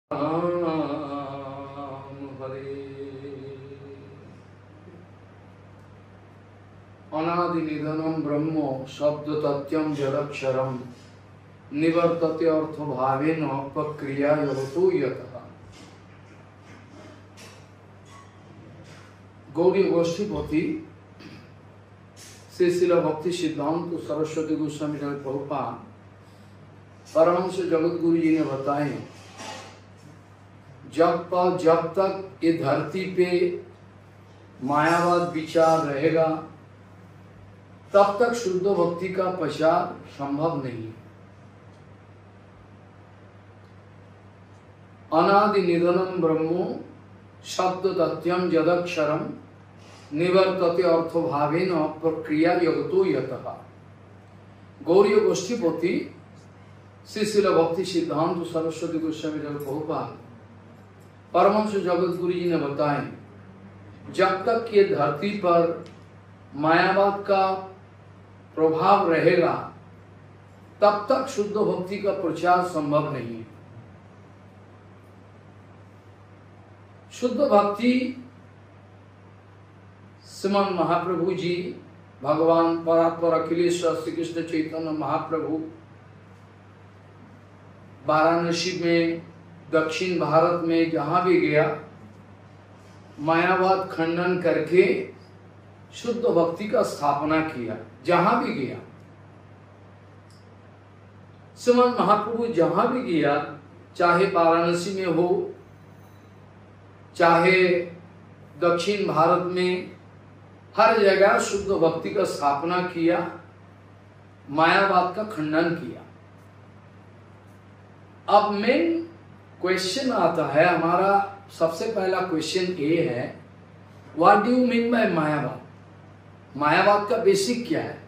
राम हरे। अनादि निधनम ब्रह्म शब्द तथ्यम जदक्षरम निवर्तते अर्थ भावेन प्रक्रिया यतो यतः। गौड़ी गोष्ठीपति श्री शिल भक्ति सिद्धांत सरस्वती गोस्वामी प्रभुपाद परमहंस जगत गुरु जी ने बताए, जब तक ये धरती पे मायावाद विचार रहेगा तब तक शुद्ध भक्ति का प्रचार संभव नहीं है। अनादि निधनम ब्रह्मो शब्द तथ्यम जदक्षरम निवर्तते अर्थो भावेन प्रक्रिया यगतो यतः। गौरी गोष्ठीपति श्री शिल भक्ति सिद्धांत सरस्वती गोस्वामी प्रभुपाद परमहंस जगत गुरु जी ने बताए, जब तक ये धरती पर मायावाद का प्रभाव रहेगा तब तक शुद्ध भक्ति का प्रचार संभव नहीं है। शुद्ध भक्ति श्रीमन महाप्रभु जी, भगवान परात्पर अखिलेश्वर श्री कृष्ण चैतन्य महाप्रभु वाराणसी में, दक्षिण भारत में जहां भी गया मायावाद खंडन करके शुद्ध भक्ति का स्थापना किया। जहां भी गया श्रीमन महाप्रभु जहां भी गया, चाहे वाराणसी में हो चाहे दक्षिण भारत में, हर जगह शुद्ध भक्ति का स्थापना किया, मायावाद का खंडन किया। अब मेन क्वेश्चन आता है, हमारा सबसे पहला क्वेश्चन ये है, what do you mean by Mayavad? मायावाद का बेसिक क्या है?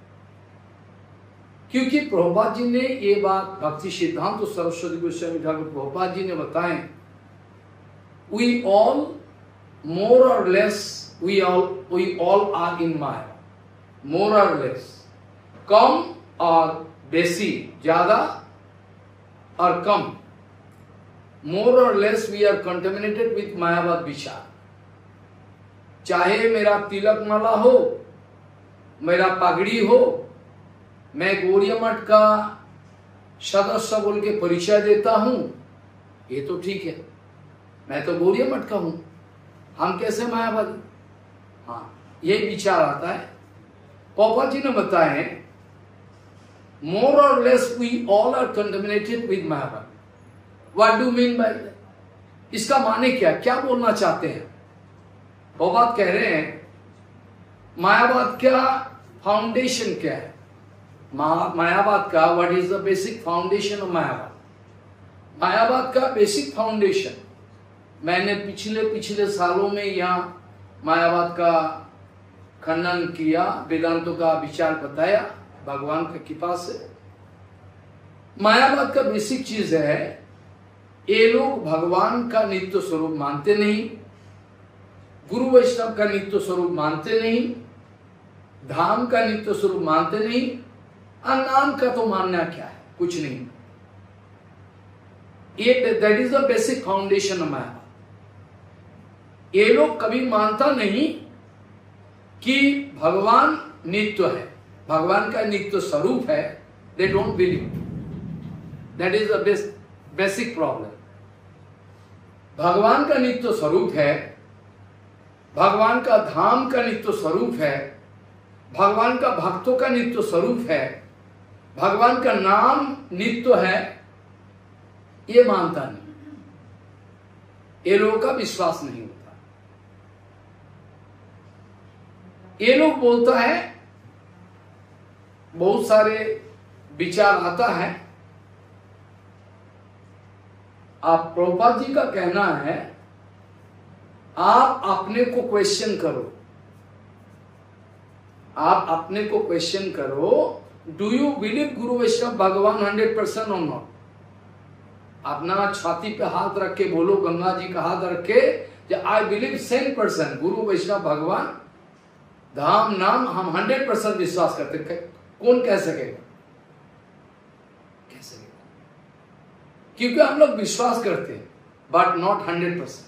क्योंकि प्रभुपाद जी ने ये बात भक्ति सिद्धांत सरस्वती गोस्वामी ठाकुर प्रभुपाद जी ने बताए, वी ऑल मोर और less we all are in maya, more और लेस, कम और बेसी, ज्यादा और कम, मोर और less we are contaminated with Mayavad विचार। चाहे मेरा तिलक माला हो, मेरा पगड़ी हो, मैं गौड़िया मठ का सदस्य बोल के परिचय देता हूं, ये तो ठीक है, मैं तो गौड़िया मठ का हूं, हम कैसे मायावादी? हाँ, ये विचार आता है। पापा जी ने बताए, मोर और less we all are contaminated with Mayavad. What do you mean by that? इसका माने क्या बोलना चाहते हैं? वो बात कह रहे हैं, मायावाद का फाउंडेशन क्या है? मायावाद का what is the basic foundation of Mayavad? मायावाद का बेसिक फाउंडेशन मैंने पिछले सालों में यहाँ मायावाद का खंडन किया, वेदांतों का विचार बताया भगवान की कृपा से। मायावाद का बेसिक चीज है, ये लोग भगवान का नित्य स्वरूप मानते नहीं, गुरु वैष्णव का नित्य स्वरूप मानते नहीं, धाम का नित्य स्वरूप मानते नहीं, और नाम का तो मानना क्या है? कुछ नहीं। ये that is the basic foundation of Mayavad. ये लोग कभी मानता नहीं कि भगवान नित्य है, भगवान का नित्य स्वरूप है। They don't believe, that is the basic problem. भगवान का नित्य स्वरूप है, भगवान का धाम का नित्य स्वरूप है, भगवान का भक्तों का नित्य स्वरूप है, भगवान का नाम नित्य है, ये मानता नहीं, ये लोगों का विश्वास नहीं होता। ये लोग बोलता है, बहुत सारे विचार आता है। आप प्रभुपाद जी का कहना है, आप अपने को क्वेश्चन करो, आप अपने को क्वेश्चन करो, डू यू बिलीव गुरु वैष्णव भगवान 100% और नॉट? अपना छाती पे हाथ रख के बोलो, गंगा जी का हाथ रख के, आई बिलीव 100% गुरु वैष्णव भगवान धाम नाम हम 100% विश्वास करते। कौन कह सकेगा? क्योंकि हम लोग विश्वास करते हैं बट नॉट 100%।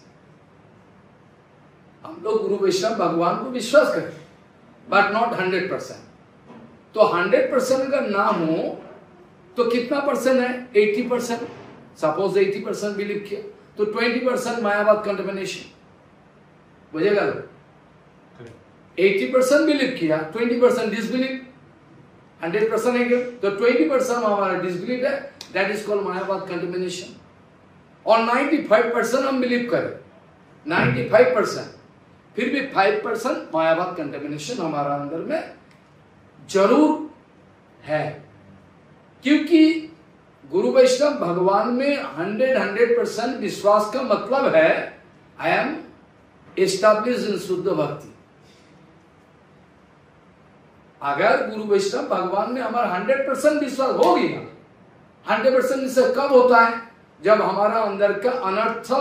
हम लोग गुरु वैष्णव भगवान को विश्वास करते हैं बट नॉट 100%। तो 100% का नाम हो तो कितना परसेंट है? 80%। सपोज 80% बिलीव किया तो 20% मायावाद कंटेमिनेशन बुझेगा। 80% बिलीव किया, 20% डिसबिलीव, 100% है क्या? तो 20% हमारा डिसबिलीव है, that is called Mayavad contamination. और 95% हम बिलीव करें, 95%, फिर भी 5% मायावाद कंटेमिनेशन हमारा अंदर में जरूर है। क्योंकि गुरु वैष्णव भगवान में 100% विश्वास का मतलब है आई एम एस्टैब्लिश्ड इन शुद्ध भक्ति। अगर गुरु वैष्णव भगवान में हमारा 100% विश्वास हो गया, 100% विश्वास कब होता है? जब हमारा अंदर का अनर्थ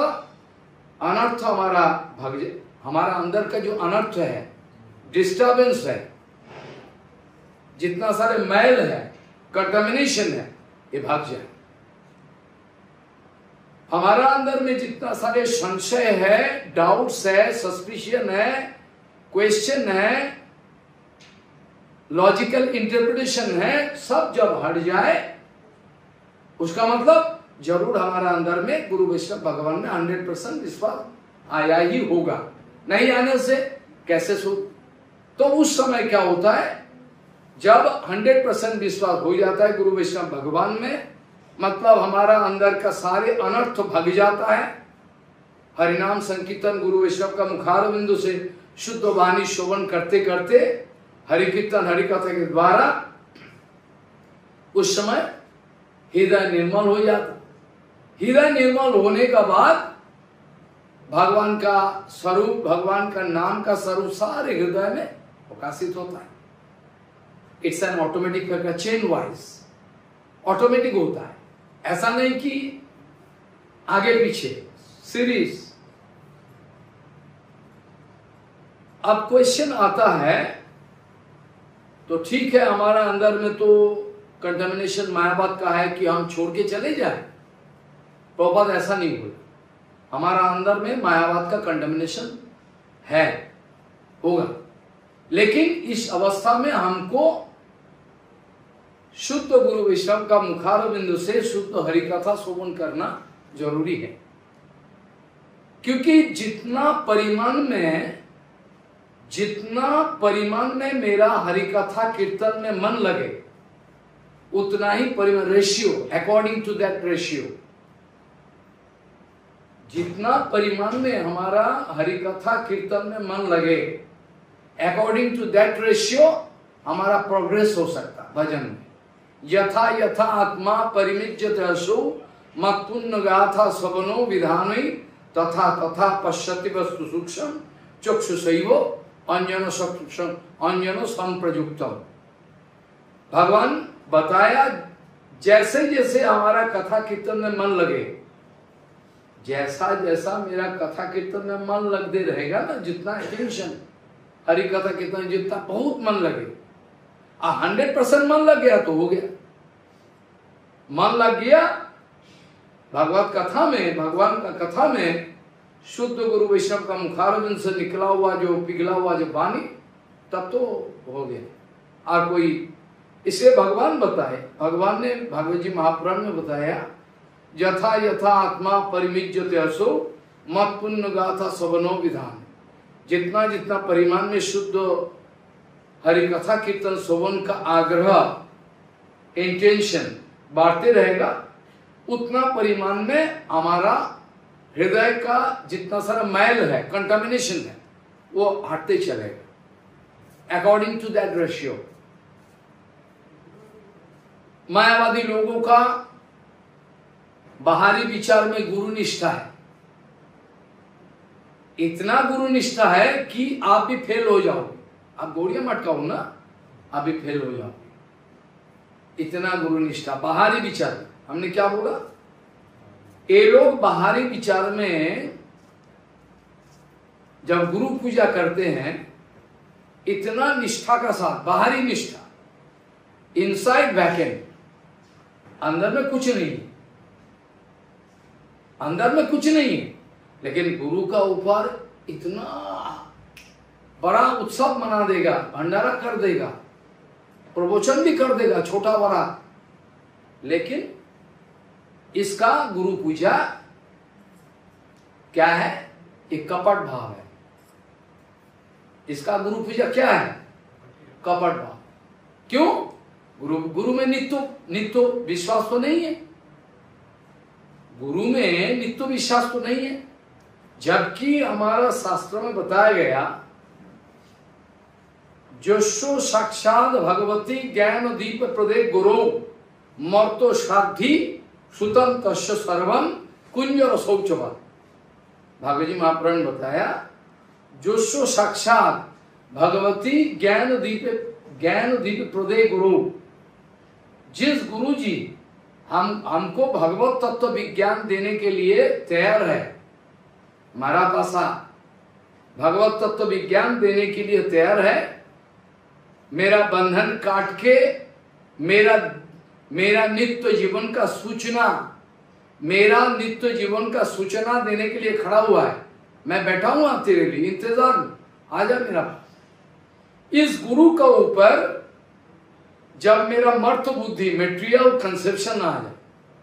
हमारा अंदर का जो अनर्थ है, डिस्टर्बेंस है, जितना सारे मैल है, कंटामिनेशन है, ये भाग जाए। हमारा अंदर में जितना सारे संशय है, डाउट्स है, सस्पिशन है, क्वेश्चन है, लॉजिकल इंटरप्रिटेशन है, सब जब हट जाए उसका मतलब जरूर हमारा अंदर में गुरु वैष्णव भगवान में 100% विश्वास आया ही होगा। नहीं आने से कैसे सो? तो उस समय क्या होता है? जब 100% विश्वास हो जाता है गुरु वैष्णव भगवान में, मतलब हमारा अंदर का सारे अनर्थ भग जाता है। हरिनाम संकीर्तन गुरु वैष्णव का मुखार बिंदु से शुद्ध वाणी शोभन करते करते हरि कीर्तन हरि कथा के द्वारा उस समय हृदय निर्मल हो जाता। हृदय निर्मल होने का बाद भगवान का स्वरूप, भगवान का नाम का स्वरूप सारे हृदय में प्रकाशित होता है। It's an automatic chain wise automatic होता है, ऐसा नहीं कि आगे पीछे सीरीज। अब क्वेश्चन आता है, तो ठीक है हमारा अंदर में तो कंटामिनेशन मायावाद का है कि हम छोड़ के चले जाए। प्रभुपाद ऐसा नहीं बोला, हमारा अंदर में मायावाद का कंटामिनेशन है, होगा, लेकिन इस अवस्था में हमको शुद्ध गुरु वैष्णव का मुखार बिंदु से शुद्ध हरिकथा शोभन करना जरूरी है। क्योंकि जितना परिमाण में मेरा हरिकथा कीर्तन में मन लगे, उतना ही परिमाण, ratio, according to that ratio, जितना परिमाण में हमारा हरिकथा कीर्तन में मन लगे, अकॉर्डिंग टू दैट रेशियो हमारा प्रोग्रेस हो सकता भजन में। यथा यथा आत्मा परिमिज्यते असो मत्पुण्य गाथा सवनो विधानै तथा तथा पश्यति वस्तु सूक्ष्म चक्षुषैव अन्यनो संप्रयुक्तम। भगवान बताया जैसे जैसे हमारा कथा कीर्तन में मन लगे, जैसा जैसा मेरा कथा कीर्तन में मन लगते रहेगा ना, जितना अटेंशन हरि कथा कीर्तन जितना बहुत मन लगे, 100% मन लग गया तो हो गया। मन लग गया भगवत कथा में, भगवान का कथा में, शुद्ध गुरु वैष्णव का मुखारबिंद से निकला हुआ जो पिघला हुआ जो वाणी, तब तो हो गया। और कोई इसे भगवान बताए, भगवान ने भागवत जी महापुराण में बताया, यथा यथा आत्मा परिमिज्यते असो मत पुण्य गाथा सवनो विधान। जितना जितना परिमाण में शुद्ध हरि कथा कीर्तन शोभन का आग्रह, इंटेंशन बढ़ते रहेगा, उतना परिमाण में हमारा हृदय का जितना सारा मैल है, कंटामिनेशन है, वो हटते चलेगा अकॉर्डिंग टू दैट रेशियो। मायावादी लोगों का बाहरी विचार में गुरु निष्ठा है, इतना गुरु निष्ठा है कि आप भी फेल हो जाओगे। आप गौड़िया मत कहो ना, आप भी फेल हो जाओगे, इतना गुरु निष्ठा बाहरी विचार। हमने क्या बोला? ये लोग बाहरी विचार में जब गुरु पूजा करते हैं, इतना निष्ठा का साथ, बाहरी निष्ठा, इनसाइड वैकेंट, अंदर में कुछ नहीं, अंदर में कुछ नहीं है, लेकिन गुरु का ऊपर इतना बड़ा उत्सव मना देगा, भंडारा कर देगा, प्रवचन भी कर देगा छोटा बड़ा, लेकिन इसका गुरु पूजा क्या है? एक कपट भाव है। इसका गुरु पूजा क्या है? कपट भाव। क्यों? गुरु में नित्य विश्वास तो नहीं है, गुरु में नित्य विश्वास तो नहीं है। जबकि हमारा शास्त्र में बताया गया, जोशो साक्षात भगवती ज्ञान दीप प्रदे गुरु मर्तो श्राद्धि सुतम तस्य सर्वम कुंजर शौचवत। भागवत जी महापुराण ने बताया, जोशो साक्षात भगवती ज्ञान दीप प्रदे गुरु, जिस गुरु जी हमको भगवत तत्व विज्ञान देने के लिए तैयार है, हमारा पासा भगवत तत्व विज्ञान देने के लिए तैयार है, मेरा बंधन काट के मेरा नित्य जीवन का सूचना, मेरा नित्य जीवन का सूचना देने के लिए खड़ा हुआ है। मैं बैठा हूं आप तेरे लिए, इंतजार में आ जा मेरा पास। इस गुरु का ऊपर जब मेरा मर्त बुद्धि मेटेरियल कंसेप्शन आ जाए,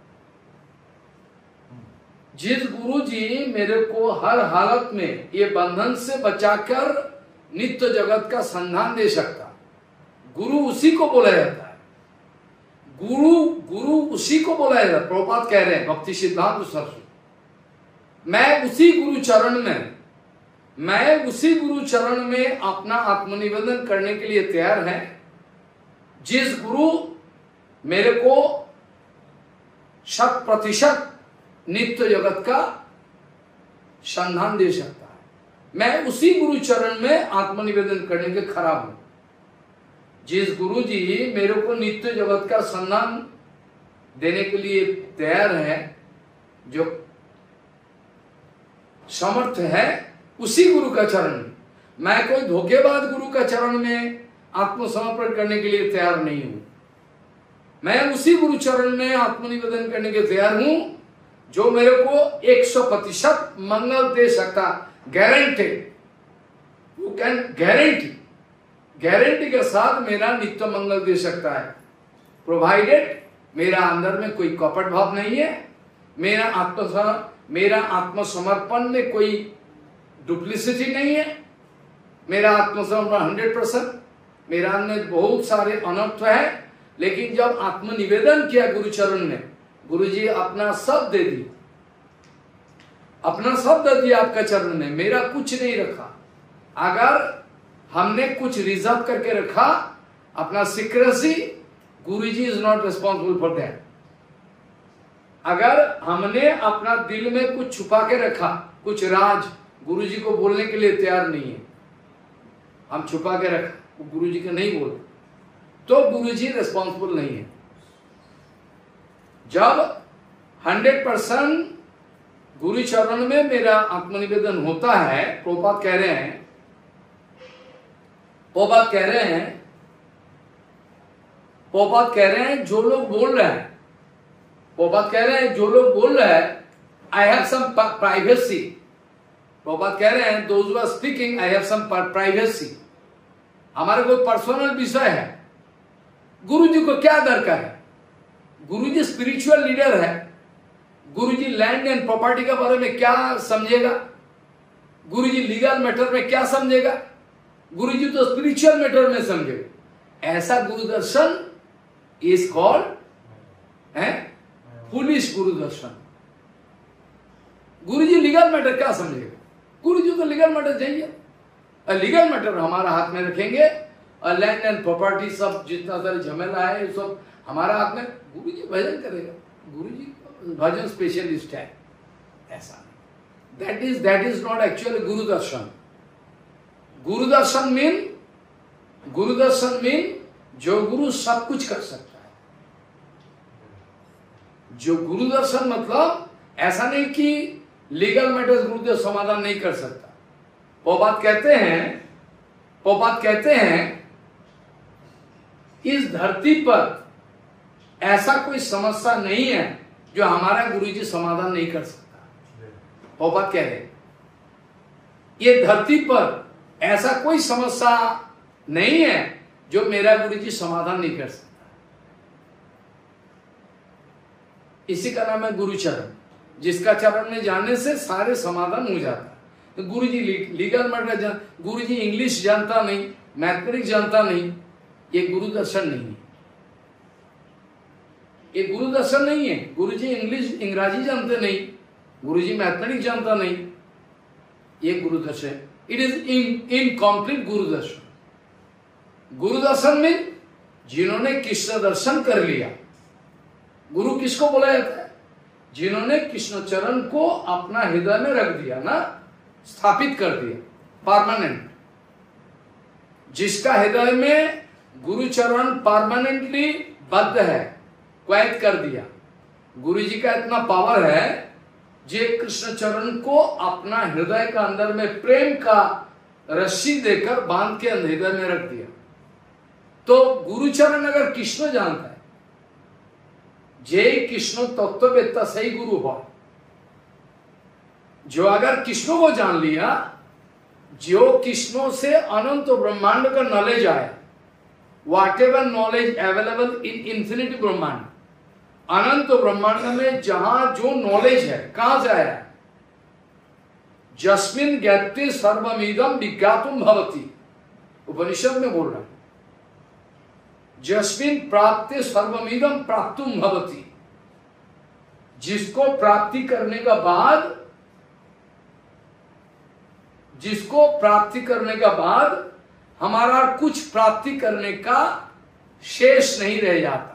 जिस गुरु जी मेरे को हर हालत में ये बंधन से बचाकर नित्य जगत का संधान दे सकता, गुरु उसी को बोला जाता है। गुरु उसी को बोला जाता है। प्रभुपाद कह रहे हैं भक्ति सिद्धांत सरस्वती, मैं उसी गुरु चरण में अपना आत्मनिवेदन करने के लिए तैयार है, जिस गुरु मेरे को 100% नित्य जगत का संधान दे सकता है। मैं उसी गुरु चरण में आत्मनिवेदन करने के खड़ा हूं। जिस गुरु जी मेरे को नित्य जगत का संधान देने के लिए तैयार है, जो समर्थ है, उसी गुरु का चरण में, मैं कोई धोखेबाज गुरु का चरण में आत्मसमर्पण करने के लिए तैयार नहीं हूं। मैं उसी गुरु चरण में आत्मनिवेदन करने के तैयार हूं जो मेरे को 100% मंगल दे सकता, गारंटेड, यू कैन गारंटी के साथ मेरा नित्य मंगल दे सकता है, प्रोवाइडेड मेरा अंदर में कोई कपट भाव नहीं है, मेरा आत्मसमर्पण में कोई डुप्लिसिटी नहीं है, मेरा आत्मसमर्पण 100%, मेरा अंदर बहुत सारे अनर्थ है, लेकिन जब आत्मनिवेदन किया गुरु चरण में, गुरु जी अपना सब दे दी, अपना सब दे दिया आपका चरण में, मेरा कुछ नहीं रखा। अगर हमने कुछ रिजर्व करके रखा, अपना secrecy, Guru ji is not responsible for that. अगर हमने अपना दिल में कुछ छुपा के रखा, कुछ राज, गुरु जी को बोलने के लिए तैयार नहीं है, हम छुपा के रखा, वो गुरु जी को नहीं बोल, तो गुरु जी रिस्पॉन्सिबल नहीं है। जब 100% गुरु चरण में मेरा आत्मनिवेदन होता है, प्रभुपाद कह रहे हैं, जो लोग बोल रहे हैं, प्रभुपाद कह रहे हैं जो लोग बोल रहे हैं, I have some privacy, Prabhupada कह रहे हैं those who are speaking, I have some privacy, हमारे कोई पर्सनल विषय है, गुरु जी को क्या दरकार है? गुरु जी स्पिरिचुअल लीडर है, गुरु जी लैंड एंड प्रॉपर्टी के बारे में क्या समझेगा? गुरु जी लीगल मैटर में क्या समझेगा? गुरु जी तो स्पिरिचुअल मैटर में समझेगा। ऐसा गुरु दर्शन is called foolish Guru Darshan. Guru ji legal matter क्या समझेगा? गुरु जी तो लीगल मैटर चाहिए, और लीगल मैटर हमारा हाथ में रखेंगे, और लैंड एंड प्रॉपर्टी सब जितना सारे झमेला है सब हमारा हाथ में, गुरु जी भजन करेगा, गुरु जी भजन स्पेशलिस्ट है, ऐसा that is not actually Guru Darshan. Guru Darshan mean जो गुरु सब कुछ कर सकता है। जो गुरु दर्शन मतलब ऐसा नहीं कि लीगल मैटर्स गुरुदेव समाधान नहीं कर सकता। वो बात कहते हैं इस धरती पर ऐसा कोई समस्या नहीं है जो हमारा गुरु जी समाधान नहीं कर सकता। प्रभुपाद कह रहे ये धरती पर ऐसा कोई समस्या नहीं है जो मेरा गुरुजी समाधान नहीं कर सकता। इसी का नाम है गुरुचरण, जिसका चरण में जाने से सारे समाधान हो जाता है। तो Guruji legal matter Guruji English जानता नहीं, मैथमेटिक्स जानता नहीं, ये गुरु दर्शन नहीं है। ये गुरु दर्शन नहीं है। गुरुजी इंग्लिश इंग्राजी जानते नहीं, गुरुजी मैथमेटिक्स जानता नहीं, ये गुरु दर्शन। इट इज इनकम्प्लीट गुरु दर्शन। गुरु दर्शन में जिन्होंने कृष्ण दर्शन कर लिया, गुरु किसको बोला जाता है? जिन्होंने कृष्ण चरण को अपना हृदय में रख दिया ना, स्थापित कर दिया परमानेंट। जिसका हृदय में गुरु चरण परमानेंटली बद्ध है, क्वैत कर दिया। गुरु जी का इतना पावर है, जे कृष्ण चरण को अपना हृदय का अंदर में प्रेम का रस्सी देकर बांध के हृदय में रख दिया। तो गुरु चरण अगर कृष्ण जानता है, जय कृष्ण तत्ववेत्ता सही गुरु हो, जो अगर कृष्ण को जान लिया, जो कृष्णों से अनंत ब्रह्मांड का नॉलेज आया, whatever knowledge available in infinity brahmand, अनंत ब्रह्मांड में जहां जो नॉलेज है, कहां से आया? जस्मिन ज्ञाते सर्वमिदं विज्ञातुम भवति, उपनिषद में बोल रहा है। जस्मिन प्राप्ते सर्वमिदं प्राप्तुम भवति, जिसको प्राप्ति करने का बाद, जिसको प्राप्ति करने का बाद हमारा कुछ प्राप्ति करने का शेष नहीं रह जाता।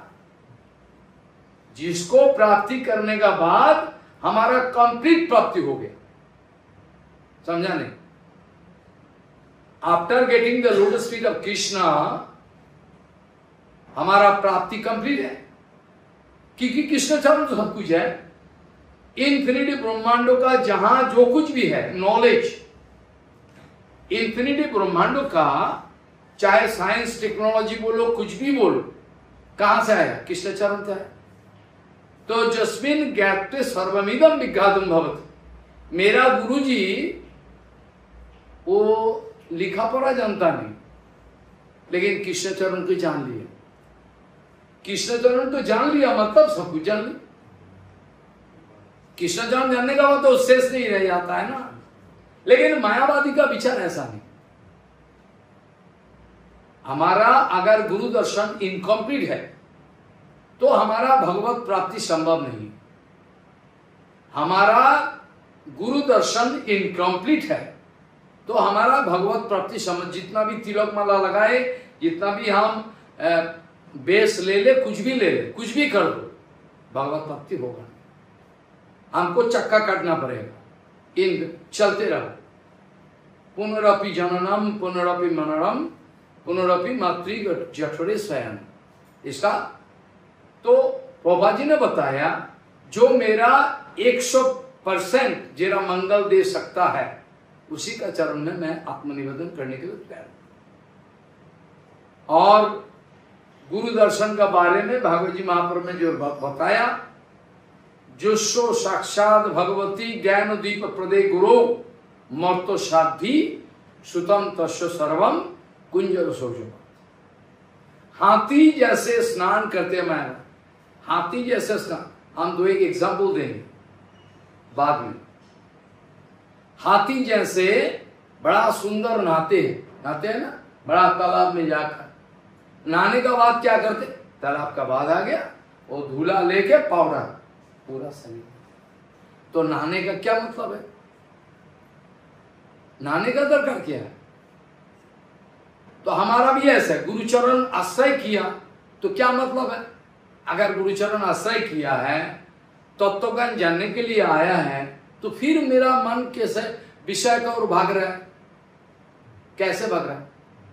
जिसको प्राप्ति करने का बाद हमारा कंप्लीट प्राप्ति हो गया। समझा नहीं? After getting the lotus feet of Krishna, हमारा प्राप्ति कंप्लीट है, क्योंकि कृष्ण चरण तो सब कुछ है। इन्फिनिटी ब्रह्मांडों का जहां जो कुछ भी है नॉलेज, इन्फिनिटी ब्रह्मांडों का, चाहे साइंस टेक्नोलॉजी बोलो, कुछ भी बोलो, कहां से आया? कृष्ण चरण से आया। तो जस्मिन ज्ञाते सर्वमिदं विज्ञातुम भवति, मेरा गुरुजी वो लिखा पढ़ा जानता नहीं, लेकिन कृष्ण चरण को जान लिया। कृष्ण चरण तो जान लिया मतलब सब कुछ जान लिया। कृष्ण चरण जानने का मतलब तो शेष नहीं रह जाता है ना। लेकिन मायावादी का विचार ऐसा नहीं। हमारा अगर गुरु दर्शन इनकम्प्लीट है तो हमारा भगवत प्राप्ति संभव नहीं। हमारा गुरु दर्शन इनकम्प्लीट है तो हमारा भगवत प्राप्ति संभव। जितना भी तिलक माला लगाए, जितना भी हम बेस ले ले, कुछ भी ले ले, कुछ भी कर दो, भगवत प्राप्ति होगा। हमको चक्का काटना पड़ेगा, इन चलते रहो। पुनरपि जननम पुनरपि मननम पुनरपि मातृ जठरे शयन। इसका तो प्रभा जी ने बताया, जो मेरा 100% जेरा मंगल दे सकता है, उसी का चरण में मैं आत्मनिवेदन करने के लिए तैयार हूं। और गुरु दर्शन का बारे में भागवत जी महाप्रभु ने जो बताया, जो सो साक्षात भगवती ज्ञान दीप प्रदे गुरु मर्तो साधी सुतम तस्व सर्वम कुंजर सोजो। हाथी जैसे स्नान करते, मैं हाथी जैसे स्नान, हम दो एक एग्जाम्पल देंगे बाद में। हाथी जैसे बड़ा सुंदर नहाते हैं ना, बड़ा तालाब में जाकर नहाने का बाद क्या करते? तालाब का बाद आ गया, वो धूला लेके पाउडर पूरा शरीर। तो नहाने का क्या मतलब है? नहाने का दरकार क्या है? तो हमारा भी ऐसा है, गुरुचरण आश्रय किया तो क्या मतलब है? अगर गुरुचरण आश्रय किया है, तत्वज्ञान जानने के लिए आया है, तो फिर मेरा मन कैसे विषय का ओर भाग रहा है? कैसे भाग रहा है?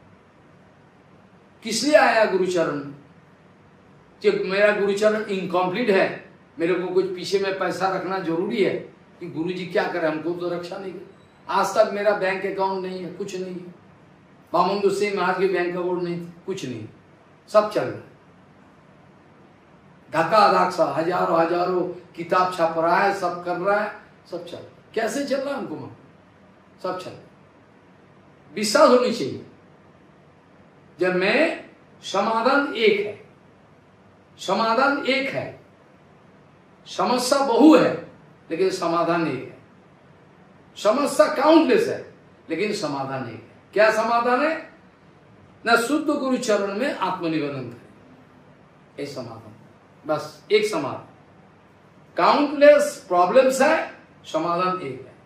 किस लिए आया गुरुचरण? कि मेरा गुरुचरण इनकम्प्लीट है, मेरे को कुछ पीछे में पैसा रखना जरूरी है कि गुरुजी क्या करे, हमको तो रक्षा नहीं करे। आज तक मेरा बैंक अकाउंट नहीं है, कुछ नहीं है। बामुंदु सिंह महाराज के बैंक अकाउंट नहीं, कुछ नहीं, सब चल रहा है। धक्का धक्का हजारों किताब छप रहा है, सब कर रहा है, सब चल रहा है। कैसे चल रहा है हमको मालूम, सब चल रहा। विश्वास होनी चाहिए जब मैं समाधान एक है, समाधान एक है, समस्या बहु है लेकिन समाधान एक है। समस्या काउंटलेस है लेकिन समाधान एक है। क्या समाधान है? न शुद्ध गुरु चरण में आत्मनिवेदन करें, एक समाधान, बस एक समाधान। काउंटलेस प्रॉब्लम्स है, समाधान एक है।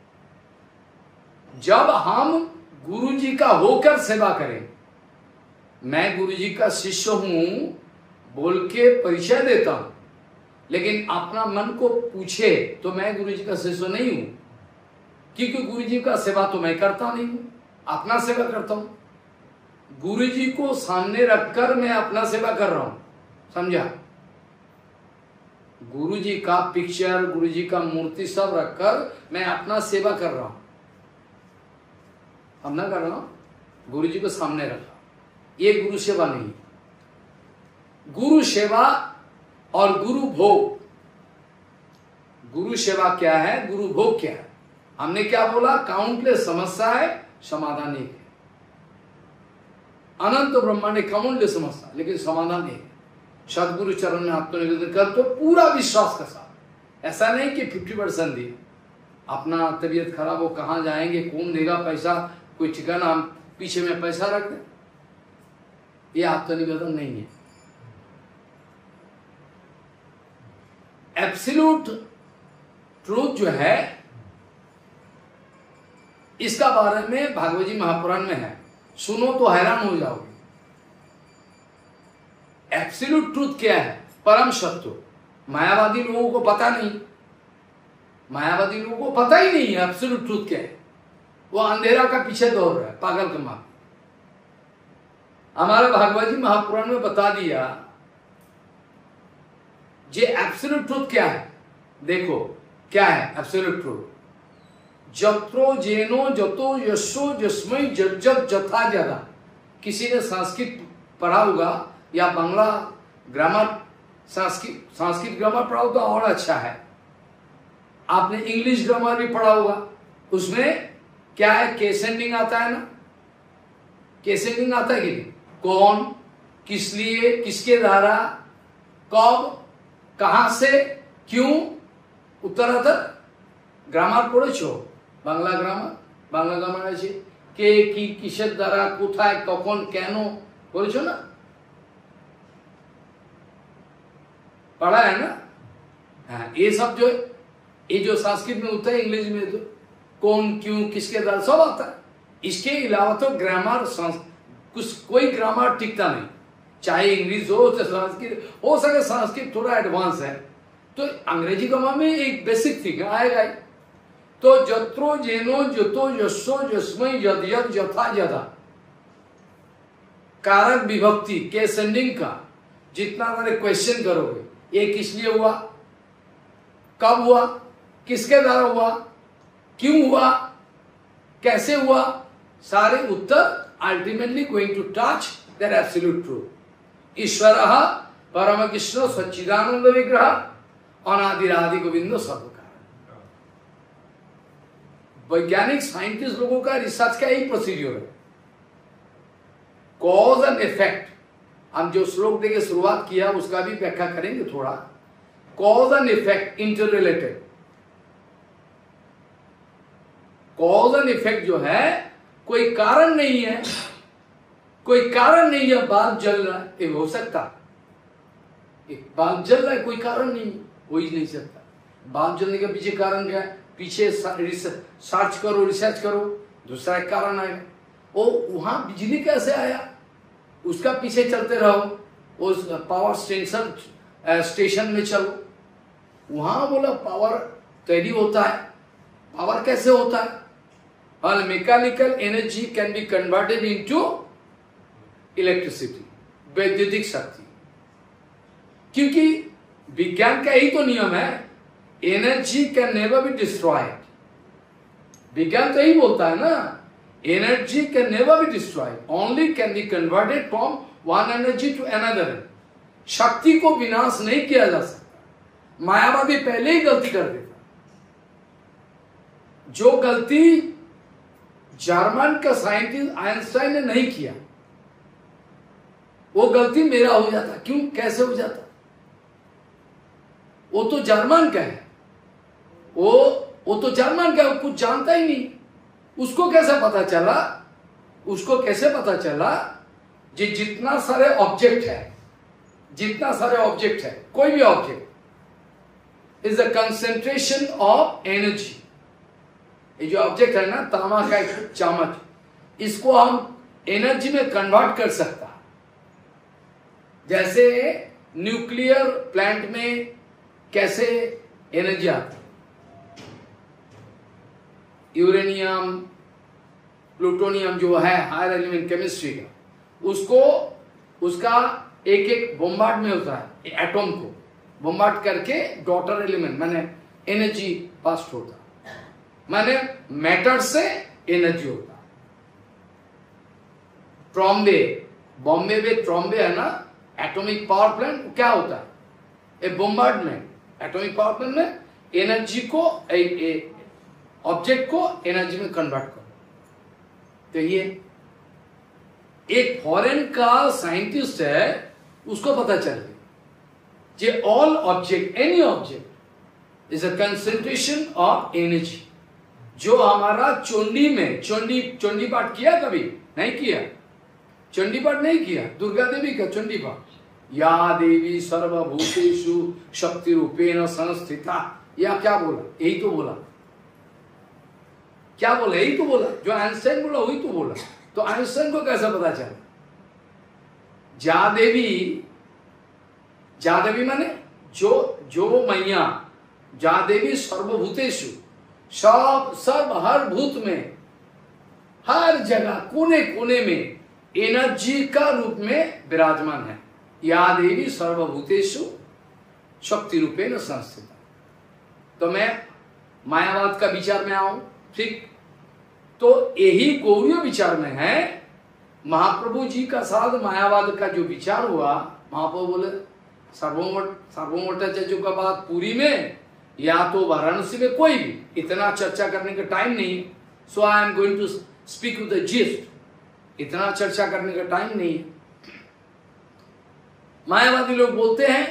जब हम गुरु जी का होकर सेवा करें, मैं गुरु जी का शिष्य हूं बोल के परिचय देता हूं, लेकिन अपना मन को पूछे तो मैं गुरु जी का शिष्य नहीं हूं, क्योंकि गुरु जी का सेवा तो मैं करता नहीं हूं, अपना सेवा करता हूं। गुरु जी को सामने रखकर मैं अपना सेवा कर रहा हूं, समझा? गुरु जी का पिक्चर, गुरु जी का मूर्ति सब रखकर मैं अपना सेवा कर रहा हूं, अपना कर रहा हूं, गुरु जी को सामने रखा। ये गुरु सेवा नहीं। गुरु सेवा और गुरु भोग, गुरु सेवा क्या है, गुरु भोग क्या है? हमने क्या बोला? काउंटलेस समस्या है, समाधान एक है। अनंत ब्रह्मांड काउंटलेस समस्या लेकिन समाधान एक है। सदगुरु चरण में आत्मनिवेदन कर तो पूरा विश्वास के साथ, ऐसा नहीं कि 50% दिए, अपना तबीयत खराब हो कहां जाएंगे, कौन देगा पैसा, कोई ठिकाना, हम पीछे में पैसा रख दें, ये आत्मनिवेदन नहीं है। एब्सोल्यूट ट्रूथ जो है, इसका बारे में भागवत जी महापुराण में है, सुनो तो हैरान हो जाओगे। एब्सोल्यूट ट्रूथ क्या है? परम सत्य। मायावादी लोगों को पता नहीं, मायावादी लोगों को पता ही नहीं है एब्सोल्यूट ट्रूथ क्या है। वो अंधेरा का पीछे दौड़ रहा है, पागल के मां। हमारे भागवत जी महापुराण में बता दिया जे एब्सोल्यूट ट्रूथ क्या है। देखो क्या है एब्सोल्यूट ट्रूथ? जत्रो जेनो जतो यशो जस्मय जज्जत जथा जदा। किसी ने संस्कृत पढ़ा होगा या बांग्ला ग्रामर, संस्कृत ग्रामर पढ़ा होगा और अच्छा है। आपने इंग्लिश ग्रामर भी पढ़ा होगा, उसमें क्या है, केस एंडिंग आता है ना, केस एंडिंग आता है कि नहीं? कौन, किस लिए, किसके द्वारा, कब, कहां से, क्यों, उत्तराधर ग्रामर पढ़ेছো? বাংলা গ্রামার, বাংলা গ্রামার আছে কে কি কিসের দ্বারা কোথায় কখন কেন পড়েছো না? पढ़ा है ना? हाँ, ये सब जो ये जो संस्कृत में होता है, इंग्लिश में तो कौन, क्यों, किसके द्वारा सब आता है। इसके अलावा तो ग्रामर कुछ कोई ग्रामर टिकता नहीं, चाहे इंग्लिश हो चाहे संस्कृत हो सके। संस्कृत थोड़ा एडवांस है तो अंग्रेजी ग्रामर में एक बेसिक थिंग आएगा। तो जत्रो जेनो जतो यशो जस्मय यद यद यथा यदा, कारक विभक्ति के सेंडिंग का जितना मैंने क्वेश्चन करोगे, ये किस लिए हुआ, कब हुआ, किसके द्वारा हुआ, क्यों हुआ, कैसे हुआ, सारे उत्तर ultimately going to touch that absolute truth. ईश्वरः परम कृष्ण सच्चिदानंद विग्रह अनादिरादि गोविंद सर्वकार। वैज्ञानिक साइंटिस्ट लोगों का रिसर्च का यही प्रोसीड्यूर है, कॉज एंड इफेक्ट। हम जो श्लोक देके शुरुआत किया उसका भी व्याख्या करेंगे थोड़ा। Cause and effect interrelated. Cause and effect जो है कोई कारण नहीं है, कोई कारण नहीं है, बाल्ब जल रहा है, ये हो सकता, बाल्ब जल रहा है कोई कारण नहीं, हो ही नहीं सकता। बाल्ब जलने के पीछे कारण क्या है? पीछे सर्च करो, रिसर्च करो, दूसरा एक कारण आएगा। वो वहां बिजली कैसे आया, उसका पीछे चलते रहो, उस पावर स्टेशन में चलो, वहां बोला पावर तैयारी होता है, पावर कैसे होता है? और mechanical energy can be converted into electricity, वैद्युतिक शक्ति। क्योंकि विज्ञान का यही तो नियम है, energy can never be destroyed. विज्ञान तो यही बोलता है ना, energy can never be destroyed, only can be converted from one energy to another. शक्ति को विनाश नहीं किया जा सकता। मायावादी पहले ही गलती कर देता, जो गलती जर्मन का साइंटिस्ट आइंस्टाइन ने नहीं किया, वो गलती मेरा हो जाता। क्यों, कैसे हो जाता? वो तो जर्मन का है, वो तो जर्मन का है, वो कुछ जानता ही नहीं। उसको कैसे पता चला? उसको कैसे पता चला कि जितना सारे ऑब्जेक्ट है, कोई भी object is the concentration of energy. ये जो ऑब्जेक्ट है ना, तांबा का एक चम्मच, इसको हम एनर्जी में कन्वर्ट कर सकता। जैसे न्यूक्लियर प्लांट में कैसे एनर्जी आती, यूरेनियम, प्लूटोनियम जो है हायर एलिमेंट केमिस्ट्री का, उसको उसका एक एक बॉम्बार्ड में होता है, एटम को बॉम्बार्ड करके डॉटर एलिमेंट माने एनर्जी पास होता, माने मैटर से एनर्जी होता। ट्रॉम्बे, बॉम्बे में ट्रॉम्बे है ना, एटॉमिक पावर प्लांट, क्या होता है? A bombardment, atomic power plant में एनर्जी को, ऑब्जेक्ट को एनर्जी में कन्वर्ट करो। तो ये एक फॉरेन का साइंटिस्ट है, उसको पता चल गया जे all object, any object is a concentration of energy. जो हमारा चोंडी में, चोंडी पाठ किया कभी? नहीं किया। चंडी पाठ नहीं किया, दुर्गा देवी का चंडी पाठ, या देवी सर्वभूतेषु शक्ति रूपेण संस्थिता, या क्या बोला? यही तो बोला। क्या बोला? यही तो बोला जो आइंस्टाइन बोला, वही तो बोला। तो आइंस्टाइन को कैसा पता चला? जादेवी माने जो मैया, जादेवी सर्वभूतेषु, सब हर भूत में, हर जगह कोने कोने में एनर्जी का रूप में विराजमान है। या देवी सर्वभूतेषु शक्ति रूपेण संस्थिता। तो मैं मायावाद का विचार में आऊं, ठीक? तो यही गौड़ीय विचार में है। महाप्रभु जी का साथ मायावाद का जो विचार हुआ, महाप्रभु बोले सार्वभौमाचार्य का बात पूरी में या तो वाराणसी में, कोई भी इतना चर्चा करने का टाइम नहीं। So I am going to speak with the gist. इतना चर्चा करने का टाइम नहीं है। मायावादी लोग बोलते हैं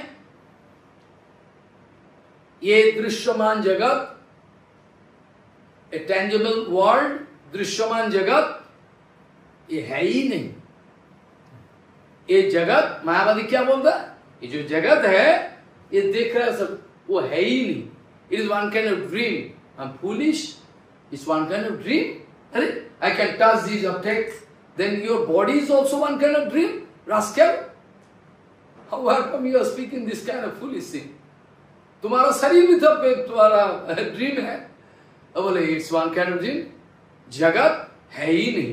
ये दृश्यमान जगत, ए टेंजिबल वर्ल्ड, दृश्यमान जगत, ये है ही नहीं। ये जगत, मायावादी क्या बोलता है? ये जो जगत है, ये देख रहा है सब, वो है ही नहीं। It is one kind of dream. I am foolish, it's one kind of dream. अरे I can touch these objects, then your body is also one kind of dream, rascal. How come you are speaking this kind of foolish thing? तुम्हारा शरीर भी तो तुम्हारा dream है। अब बोले it's one kind of dream, जगत है ही नहीं।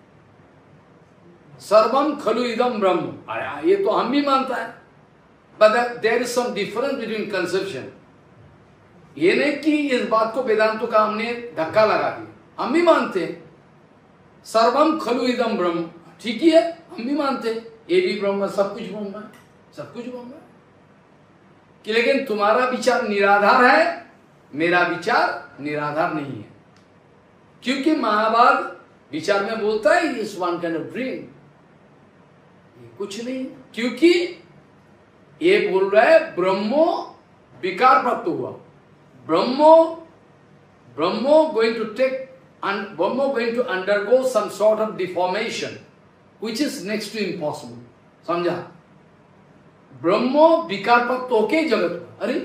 सर्वम खलु इदम ब्रह्म, ये तो हम भी मानता है, but there is some difference between conception. ये नहीं कि इस बात को वेदांतों का हमने धक्का लगा दिया, हम भी मानते हैं सर्वम खलु इदम ब्रह्म, ठीक ही है, हम भी मानते हैं ये भी ब्रह्म, सब कुछ ब्रह्म है, सब कुछ ब्रह्म है। कि लेकिन तुम्हारा विचार निराधार है, मेरा विचार निराधार नहीं है। क्योंकि महाभारत विचार में बोलता है इस वन काइंड ऑफ ड्रीम, ये कुछ नहीं। क्योंकि ये बोल रहा है ब्रह्मो विकार प्राप्त हुआ, ब्रह्मो going to take and Brahma going to undergo some sort of deformation which is next to impossible। समझा? ब्रह्मो विकार प्राप्त होके जगत, अरे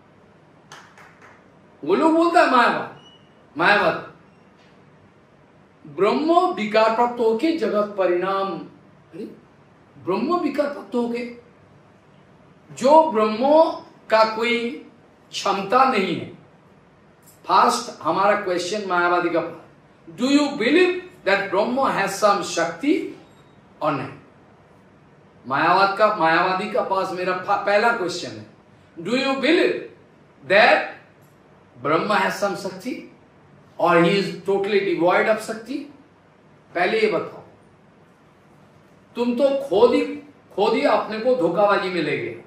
वो लोग बोलता है मायावाद ब्रह्मो विकार प्राप्त होके जगत परिणाम। अरे ब्रह्मो विकार प्राप्त होके, जो ब्रह्मो का कोई क्षमता नहीं है। फर्स्ट हमारा क्वेश्चन मायावादी का, do you believe that Brahma has some shakti और नहीं? मायावादी का पास मेरा पहला क्वेश्चन है, do you believe that Brahma has some shakti or he is totally devoid of shakti? पहले ये बताओ। तुम तो खुद ही अपने को धोखाबाजी में ले गए।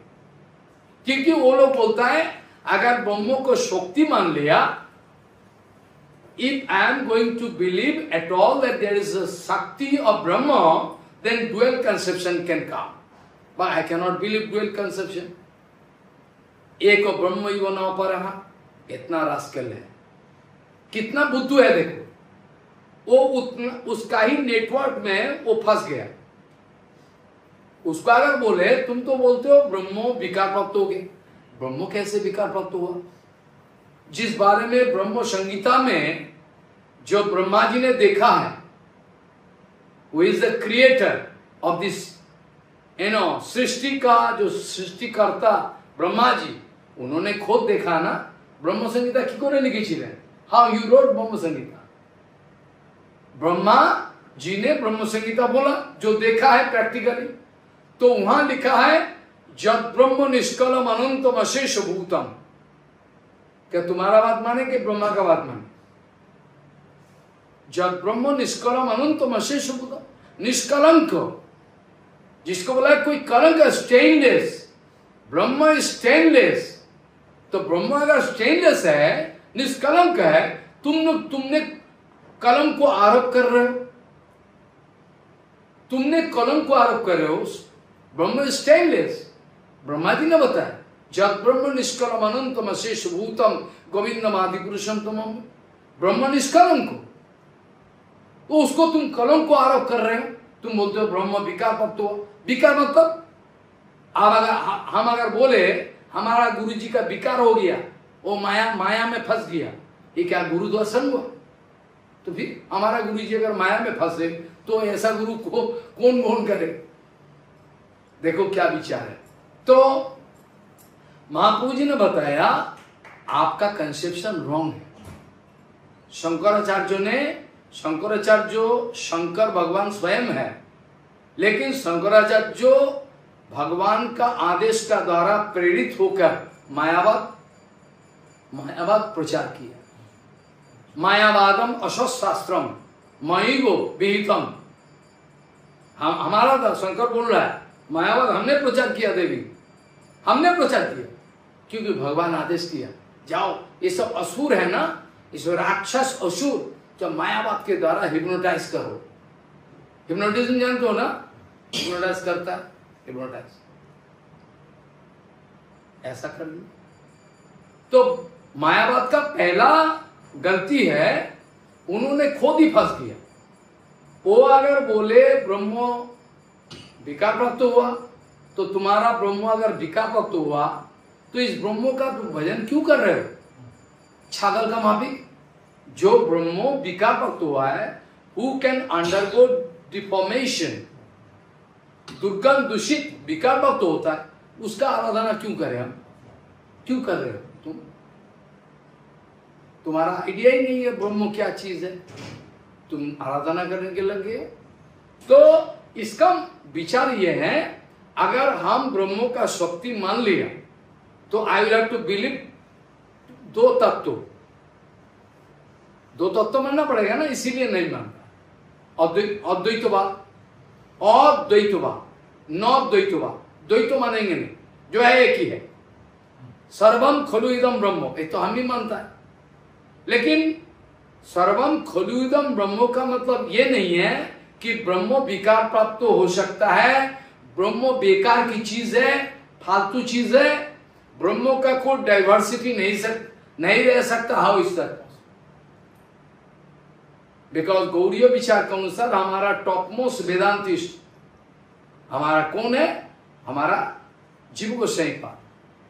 क्योंकि वो लोग बोलता है अगर ब्रह्म को शक्ति मान लिया if I am going to believe at all that there is a Shakti of Brahma, then dual conception can come. But I cannot believe dual conception. एक और ब्रह्म ही बना पर रहा, इतना रास्कल है, कितना बुद्धू है देखो, वो उतना उसका ही नेटवर्क में वो फंस गया। उसको अगर बोले तुम तो बोलते हो ब्रह्मो विकार प्राप्त हो गए, ब्रह्मो कैसे विकार प्राप्त हुआ? जिस बारे में ब्रह्म संगीता में जो ब्रह्मा जी ने देखा है, वो is the creator of this सृष्टि का जो सृष्टिकर्ता ब्रह्मा जी, उन्होंने खुद देखा ना। ब्रह्म संगीता की कोने लिखी छिलें, हाउ यू रोट ब्रह्म संगीता, ब्रह्मा जी ने ब्रह्म संगीता बोला जो देखा है प्रैक्टिकली। तो वहां लिखा है जब ब्रह्म निष्कलम अनंतम अशेष भूतम। क्या तुम्हारा बात माने कि ब्रह्मा का बात माने? जब ब्रह्म निष्कलम अनंतम अशेष भूतम, निष्कलंक, जिसको बोला है कोई कलंक, स्टेनलेस, ब्रह्म इज स्टेनलेस। तो ब्रह्म अगर स्टेनलेस है, निष्कलंक है, तुमने कलंक को आरोप कर रहे हो, तुमने कलंक को आरोप कर रहे हो। ब्रह्म इज स्टेनलेस, ब्रह्मा जी ने बताया जब ब्रह्म निष्कलम अनंतम अशेष भूतम गोविंदम आदि पुरुषम तुम, ब्रह्म निष्कलंक, तो उसको तुम कलंक को आरोप कर रहे हो। तुम बोलते हो ब्रह्म विकार प्राप्त हुआ। विकार मतलब हम अगर बोले हमारा गुरु जी का विकार हो गया, वो माया में फंस गया, ये क्या गुरु दर्शन हुआ? तो फिर हमारा गुरु जी अगर माया में फंसे तो ऐसा गुरु को कौन ग्रहण करे? देखो क्या विचार है। तो महाप्रभु जी ने बताया आपका कंसेप्शन रॉन्ग है। शंकराचार्य शंकर भगवान स्वयं है, लेकिन शंकराचार्य भगवान का आदेश का द्वारा प्रेरित होकर मायावाद प्रचार किया। मायावादम अशस्त्रास्त्रम मयिगो विहितम। हमारा था, शंकर बोल रहा है मायावाद हमने प्रचार किया, देवी हमने प्रचार किया, क्योंकि भगवान आदेश किया जाओ। ये सब असुर है ना, इस राक्षस असुर जब मायावाद के द्वारा हिप्नोटाइज करो। हिप्नोटिज्म जानते हो ना, हिप्नोटाइज करता है, हिप्नोटाइज ऐसा कर लो। तो मायावाद का पहला गलती है, उन्होंने खुद ही फंस गया। वो अगर बोले ब्रह्म विकार प्राप्त हुआ, तो तुम्हारा ब्रह्म अगर विकार प्राप्त हुआ तो इस ब्रह्म का तुम भजन क्यों कर रहे हो? छागल का माफिक, जो ब्रह्मो विकार प्राप्त हुआ है, हु कैन अंडरगो डिफॉर्मेशन, दुर्गंध दूषित विकार प्राप्त होता है, उसका आराधना क्यों करें हम? क्यों कर रहे हो तुम? तुम्हारा आइडिया ही नहीं है ब्रह्म क्या चीज है, तुम आराधना करने के लगे। तो इसका विचार यह है, अगर हम ब्रह्म का शक्ति मान लिया तो I will have to believe दो तत्व मानना पड़ेगा ना, इसीलिए नहीं मानता। अद्वैतवाद, न द्वैतवाद, द्वैत मानेंगे नहीं, जो है एक ही है। सर्वम खलु इदम ब्रह्म, ये तो हम ही मानता है, लेकिन सर्वम खलु इदम ब्रह्म का मतलब ये नहीं है कि ब्रह्म विकार प्राप्त हो सकता है, ब्रह्म बेकार की चीज है, फालतू चीज है, ब्रह्म का कोई डाइवर्सिटी नहीं रह सकता। How is that? Because Gaudiya विचार के अनुसार हमारा टॉप मोस्ट वेदांतिस्ट हमारा कौन है? हमारा जीव गोसाई पाद।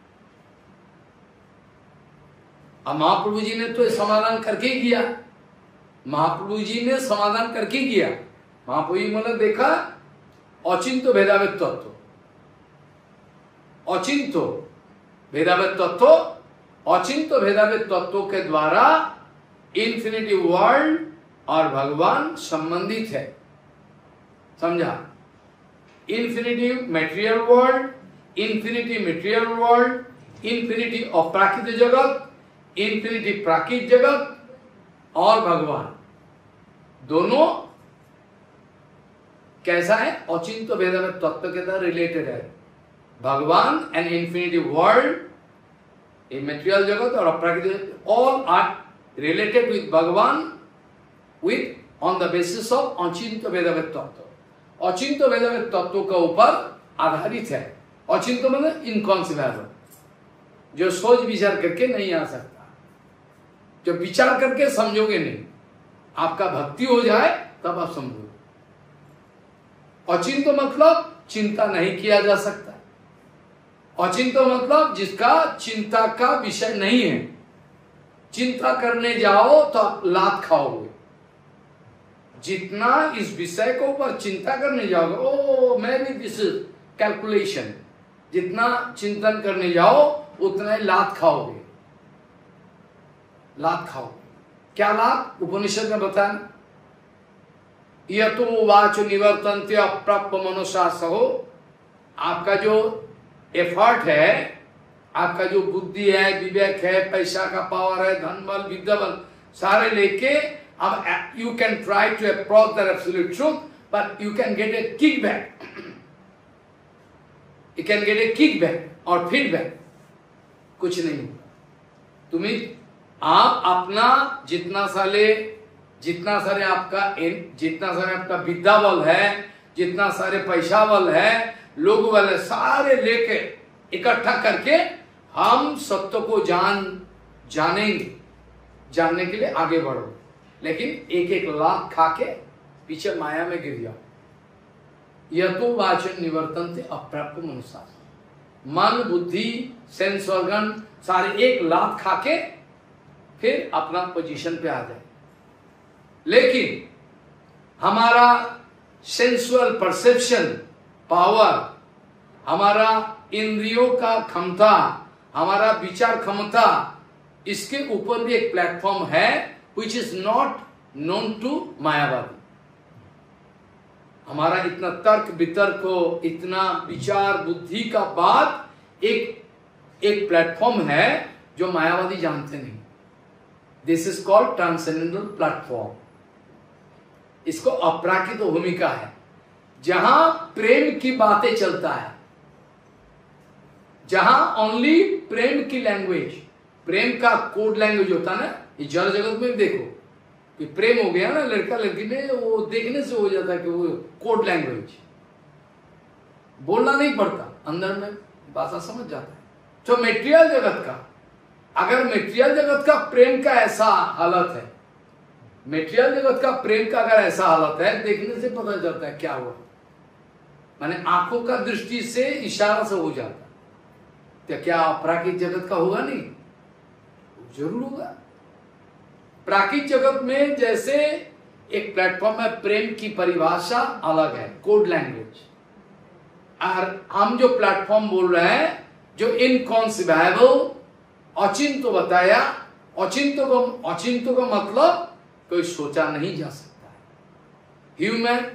अब महाप्रभु जी ने तो समाधान करके ही किया, महाप्रभु जी ने समाधान करके किया। महाप्रभु जी ने देखा अचिंत्य भेदाभेद तत्व, अचिंत्य भेदाभेद तत्व, अचिंत्य भेदाभेद तत्व के द्वारा इन्फिनिटी वर्ल्ड और भगवान संबंधित है। समझा? Infinity material world, infinity material world, infinity of प्राकृतिक जगत, इन्फिनिटी प्राकृतिक जगत और भगवान दोनों कैसा है? अचिंत्य भेदाभेद तत्व के साथ रिलेटेड है। भगवान एंड इन्फिनिटी वर्ल्ड, ये मेटेरियल जगत और अप्राकृतिक, all are related with Bhagwan with on the basis of achintya bhedabheda tattva. Achintya bhedabheda तत्व का ऊपर आधारित है। अचिंत मतलब इनकॉन्सिबल, जो सोच विचार करके नहीं आ सकता, जो विचार करके समझोगे नहीं, आपका भक्ति हो जाए तब आप समझोगे। अचिंत मतलब चिंता नहीं किया जा सकता। अचिंत मतलब जिसका चिंता का विषय नहीं है। चिंता करने जाओ तो आप लात खाओगे। जितना इस विषय को ऊपर चिंता करने जाओगे, ओ मैं भी दिस कैलकुलेशन, जितना चिंतन करने जाओ उतना ही लात खाओगे। लात खाओगे। क्या लात? उपनिषद में बताया, यह तो वाच निवर्तन्ते अप्राप्त मनोशासहो। आपका जो एफर्ट है, आपका जो बुद्धि है, विवेक है, पैसा का पावर है, धन बल, विद्या बल, सारे लेके अब you can try to approach the absolute truth, but you can get a kick back. You can get a kick back और फीडबैक, कुछ नहीं होगा। तुम्हें आप अपना जितना सारे आपका विद्या बल है, जितना सारे पैसा बल है, लोग बल है, सारे लेके इकट्ठा करके हम सत्य को जानने के लिए आगे बढ़ो। लेकिन एक एक लाख खा के पीछे माया में गिर जाओ। यह तो वाचन निवर्तन्ते अप्राप्त मनुष्य। मन, बुद्धि, सेंस ऑर्गन सारे एक लाख खा के फिर अपना पोजीशन पे आ जाए। लेकिन हमारा सेंसुअल परसेप्शन पावर, हमारा इंद्रियों का क्षमता, हमारा विचार क्षमता, इसके ऊपर भी एक प्लेटफॉर्म है which is not known to Mayavadi. हमारा इतना तर्क वितर्क, इतना विचार बुद्धि का बाद एक प्लेटफॉर्म है जो मायावादी जानते नहीं। This is called transcendental platform. इसको अपराकित भूमिका है, जहां प्रेम की बातें चलता है, जहां ओनली प्रेम की लैंग्वेज, प्रेम का कोड लैंग्वेज होता है ना। ये जड़ जगत में भी देखो कि प्रेम हो गया ना लड़का लड़की में, वो देखने से हो जाता है कि वो कोड लैंग्वेज, बोलना नहीं पड़ता, अंदर में भाषा समझ जाता है। तो मेटेरियल जगत का, अगर मेटेरियल जगत का प्रेम का ऐसा हालत है, मेटेरियल जगत का प्रेम का अगर ऐसा हालत है, देखने से पता चलता है क्या हुआ, माने आंखों का दृष्टि से इशारा से हो जाता है। तो क्या प्राकृतिक जगत का होगा? नहीं, जरूर होगा। प्राकृतिक जगत में जैसे एक प्लेटफॉर्म है, प्रेम की परिभाषा अलग है, कोड लैंग्वेज। और हम जो प्लेटफॉर्म बोल रहे हैं, जो इनकॉन्सिबल अचिंत बताया, अचिंत का मतलब कोई सोचा नहीं जा सकता है।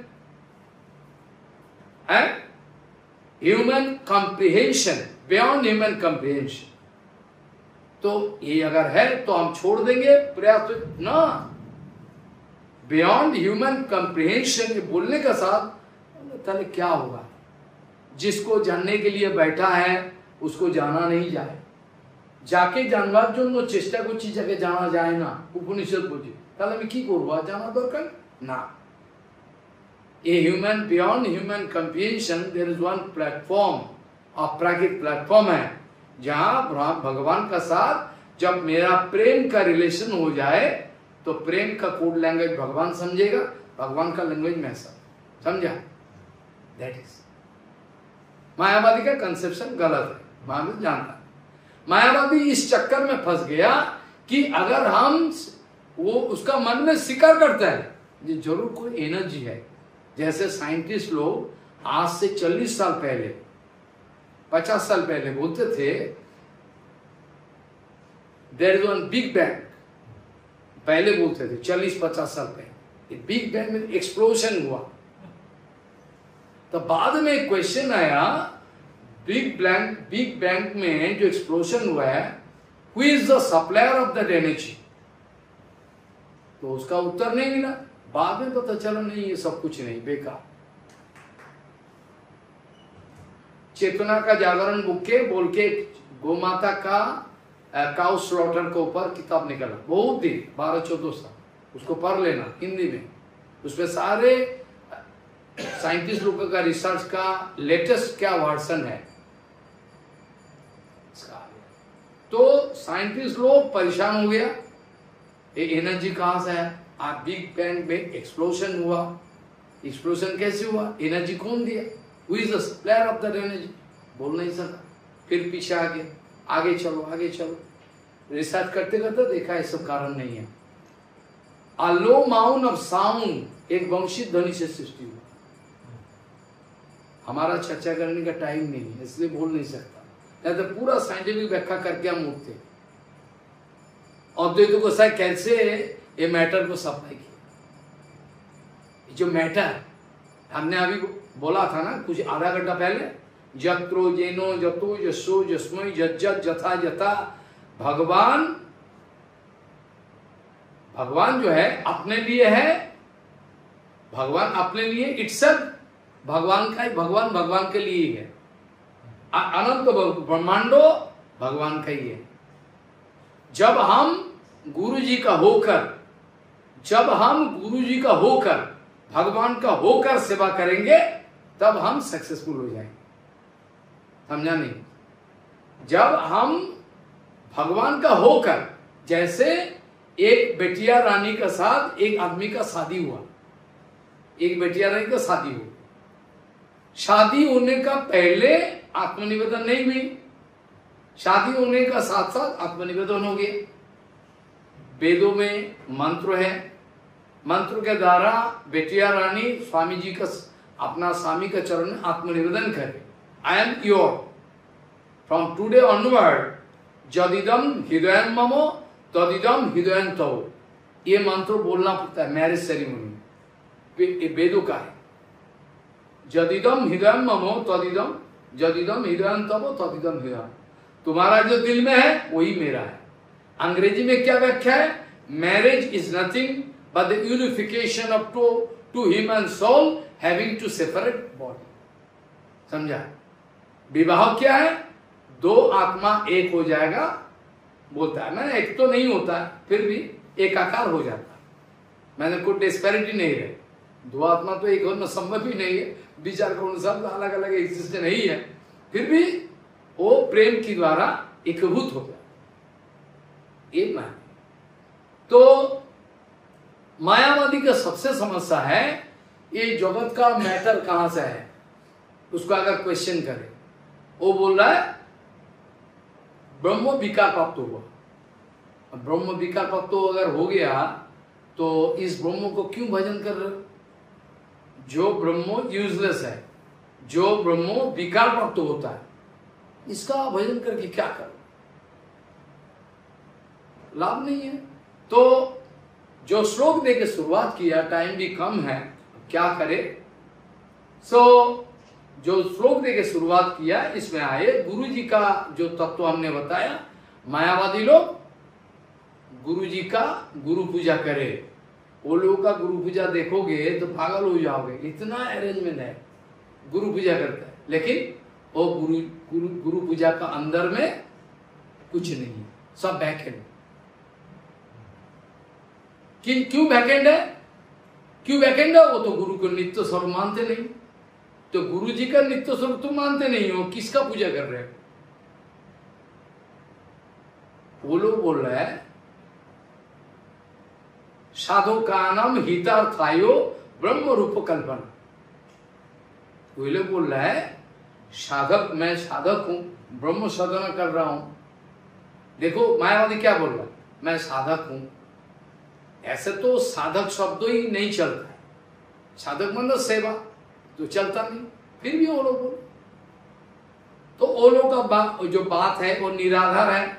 Human comprehension, beyond human comprehension. तो ये अगर है तो हम छोड़ देंगे प्रयास ना। बियॉन्ड ह्यूमन कॉम्प्रिहेंशन बोलने का साथ ताले क्या होगा? जिसको जानने के लिए बैठा है उसको जाना नहीं जाए, जाके जानवार जो चेष्टा करছি जाके जाना जाए ना। उपनिषद बोलছে তাহলে আমি কি করব? জানা দরকার না। A human beyond human comprehension, there is one platform, अपरागिक प्लेटफॉर्म है, जहां भगवान का साथ जब मेरा प्रेम का रिलेशन हो जाए तो प्रेम का कोड लैंग्वेज भगवान समझेगा, भगवान का लैंग्वेज मैं समझा। दैट इज मायावादी का कंसेप्शन गलत है, मायावादी जानता है। मायावादी इस चक्कर में फंस गया कि अगर हम वो उसका मन में स्वीकार करता है ये जरूर कोई एनर्जी है। जैसे साइंटिस्ट लोग आज से 40 साल पहले, 50 साल पहले बोलते थे there is one big bang, पहले बोलते थे 40-50 साल पहले बिग बैंग में एक्सप्लोजन हुआ। तो बाद में क्वेश्चन आया बिग बैंग में जो एक्सप्लोजन हुआ है, who is the supplier of that energy? तो उसका उत्तर नहीं मिला। बाद में पता चला नहीं, ये सब कुछ नहीं, बेकार। चेतना का जागरण बोल के गौ माता का काउ स्लॉटर के ऊपर किताब निकला, बहुत दिन 12-14 साल, उसको पढ़ लेना हिंदी में। उसमें सारे साइंटिस्ट लोगों का रिसर्च का लेटेस्ट क्या वर्जन है इसका। तो साइंटिस्ट लोग परेशान हो गया, ये एनर्जी कहां से है? आप बिग बैंग में एक्सप्लोजन हुआ, एक्सप्लोजन कैसे हुआ, एनर्जी कौन दिया, who is the supplier of that energy, बोल नहीं सका। फिर पीछे आगे चलो आगे चलो, रिसर्च करते करते देखा ये सब कारण नहीं है। A low amount of sound, एक वंशित ध्वनि से सृष्टि हुआ। हमारा चर्चा करने का टाइम नहीं है इसलिए बोल नहीं सकता, नहीं तो पूरा साइंटिफिक व्याख्या करके हम उठते। अद्वैत को शायद कैसे ये मैटर को सप्लाई किया, जो मैटर हमने अभी बोला था ना कुछ आधा घंटा पहले, जत्रो जेनो जतो जसो जस्मय जज्जत जथा जथा, भगवान जो है अपने लिए है, भगवान अपने लिए इट्सल्फ भगवान का ही, भगवान के लिए ही है। अनंत ब्रह्मांडो भगवान का ही है। जब हम गुरु जी का होकर भगवान का होकर सेवा करेंगे तब हम सक्सेसफुल हो जाएंगे, समझा नहीं? जब हम भगवान का होकर, जैसे एक बेटिया रानी का साथ एक आदमी का शादी हुआ, एक बेटिया रानी का शादी हुआ, शादी होने का पहले आत्मनिवेदन नहीं हुई, शादी होने का साथ साथ आत्मनिवेदन हो गया। वेदों में मंत्र है, मंत्र के द्वारा बेटिया रानी स्वामी जी का अपना स्वामी का चरण में आत्मनिवेदन करे, I am your from today onward, जदिदम हृदय ममो तदिदम हृदय तव, ये मंत्र बोलना पड़ता है मैरिज सेरेमनी में, वेदों का है। जदिदम हृदय ममो तदिदम, जदिदम हृदय तव तदिदम हृदय, तुम्हारा जो दिल में है वही मेरा है। अंग्रेजी में क्या व्याख्या है? Marriage is nothing but the unification of two human soul having two separate body, समझा? विवाह क्या है? दो आत्मा एक हो जाएगा, बोलता है ना, एक तो नहीं होता फिर भी एकाकार हो जाता। मैंने कोई डिस्पैरिटी नहीं रहे, दो आत्मा तो एक होना संभव ही नहीं है, विचार करो सब अलग अलग एग्जिस्ट नहीं है, फिर भी वो प्रेम के द्वारा एकभूत हो गया, एक मान। तो मायावादी का सबसे समस्या है ये जगत का मैटर कहां से है, उसको अगर क्वेश्चन करे, वो बोल रहा है ब्रह्म विकार प्राप्त हुआ। ब्रह्म विकार प्राप्त अगर हो गया तो इस ब्रह्म को क्यों भजन कर रहे हो? जो ब्रह्म यूजलेस है, जो ब्रह्म विकार प्राप्त होता है, इसका भजन करके क्या करो, लाभ नहीं है। तो जो श्लोक देके शुरुआत किया, टाइम भी कम है, क्या करे? जो श्लोक देके शुरुआत किया इसमें आए गुरु जी का जो तत्व हमने बताया। मायावादी लोग गुरु जी का गुरु पूजा करे, वो लोगों का गुरु पूजा देखोगे तो पागल हो जाओगे, इतना अरेंजमेंट है, गुरु पूजा करता है, लेकिन वो गुरु पूजा का अंदर में कुछ नहीं है, सब बैकएंड। क्यों बैकएंड है? क्यों बैकएंड है? वो तो गुरु को नित्य स्वरूप मानते नहीं, तो गुरु जी का नित्य स्वरूप तुम मानते नहीं हो, किसका पूजा कर रहे हो? वो लोग बोल रहे हैं साधुकानाम हितार्थायो ब्रह्म रूप कल्पना। वो लोग बोल रहा है साधक, मैं साधक हूं, ब्रह्म साधना कर रहा हूं। देखो मायावादी क्या बोल रहा है, मैं साधक हूं। ऐसे तो साधक शब्द ही नहीं चलता है, साधक मतलब सेवा तो चलता नहीं, फिर भी वो लोग बोल, तो वो लोग का जो बात है वो निराधार है।